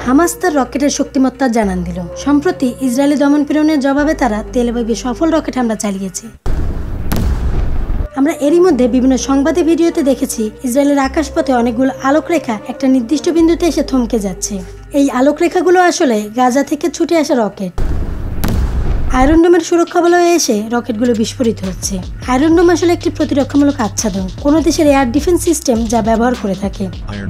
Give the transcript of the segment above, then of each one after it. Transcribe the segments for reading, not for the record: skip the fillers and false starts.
Hamas তার রকেটের শক্তিমত্তা জানান দিল। সম্প্রতি ইসরায়েলি দমনপীড়নের জবাবে তারা তেল আবিবে সফল রকেট হামলা চালিয়েছে। আমরা এরই মধ্যে বিভিন্ন সংবাদে ভিডিওতে দেখেছি ইসরায়েলের আকাশপথে অনেকগুলো আলোকরেখা একটা নির্দিষ্ট বিন্দুতে এসে থমকে যাচ্ছে। এই আলোকরেখাগুলো আসলে গাজা থেকে ছুটে আসা রকেট। আয়রন ডোমের সুরক্ষা বলয়ে এসে রকেটগুলো বিস্ফোরিত হচ্ছে। আয়রন ডোম আসলে একটি প্রতিরক্ষামূলক আচ্ছাদন, কোনো দেশের এয়ার ডিফেন্স সিস্টেম যা ব্যবহার করে থাকে।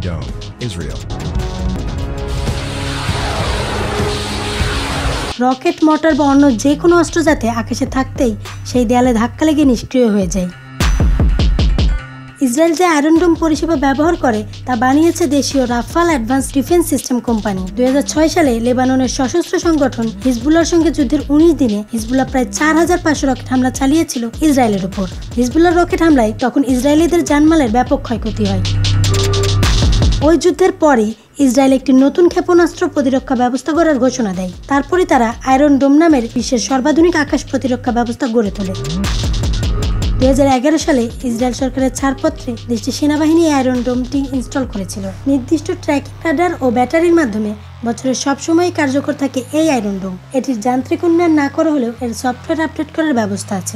রকেট, মোটর বা অন্য যে কোনো অস্ত্র যাতে আকাশে থাকতেই সেই দেয়ালে ধাক্কা লেগে নিষ্ক্রিয় হয়ে যায়। ইসরায়েল যে আয়রন ডোম পরিষেবা ব্যবহার করে তা বানিয়েছে দেশীয় Rafael advance defence system company. 2006 সালে লেবাননের সশস্ত্র সংগঠন হিজবুল্লাহর সঙ্গে যুদ্ধের 19 দিনে হিজবুল্লাহ প্রায় 4500 রকেট হামলা চালিয়েছিল ইসরায়েলের উপর। হিজবুল্লাহর রকেট হামলায় তখন ইসরায়েলিদের জানমালের ব্যাপক ক্ষয়ক্ষতি হয়। ওই যুদ্ধের পরই ইসরায়েল একটি নতুন ক্ষেপণাস্ত্র প্রতিরক্ষা ব্যবস্থা গড়ার ঘোষণা দেয়। তারপরে তারা আয়রন ডোম নামের বিশ্বের সর্বাধুনিক আকাশ প্রতিরক্ষা ব্যবস্থা গড়ে তোলে। 2011 সালে ইসরায়েল সরকারের ছাড়পত্রে দেশটির সেনাবাহিনী আয়রন ডোমটি ইনস্টল করেছিল। নির্দিষ্ট ট্র্যাকিং রাডার ও ব্যাটারির মাধ্যমে বছরের সবসময়ই কার্যকর থাকে এই আয়রন ডোম। এটির যান্ত্রিক উন্নয়ন না করা হলেও এর সফটওয়্যার আপডেট করার ব্যবস্থা আছে।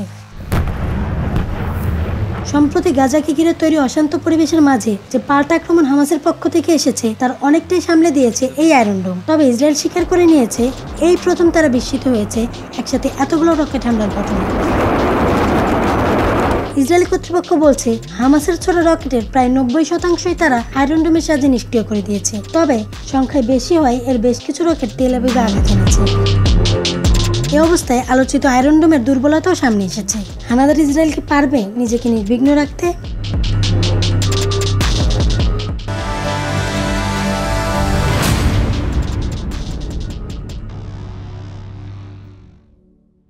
সম্প্রতি গাজাকে ঘিরে তৈরি অশান্ত পরিবেশের মাঝে যে পাল্টা আক্রমণ হামাসের পক্ষ থেকে এসেছে তার অনেকটাই সামলে দিয়েছে এই আয়রন ডোম। তবে ইসরায়েল স্বীকার করে নিয়েছে এই প্রথম তারা বিস্মিত হয়েছে একসাথে এতগুলো রকেট হামলার ঘটনা। ইসরায়েলি কর্তৃপক্ষ বলছে হামাসের ছোড়া রকেটের প্রায় 90% তারা আয়রন ডোমের সাহায্যে নিষ্ক্রিয় করে দিয়েছে। তবে সংখ্যায় বেশি হয় এর বেশ কিছু রকেট তেল আবিবে আঘাত এনেছে। এই অবস্থায় আলোচিত আয়রন ডোমের দুর্বলতাও সামনে এসেছে। হানাদার ইসরায়েল কি পারবে নিজেকে নির্বিঘ্ন রাখতে?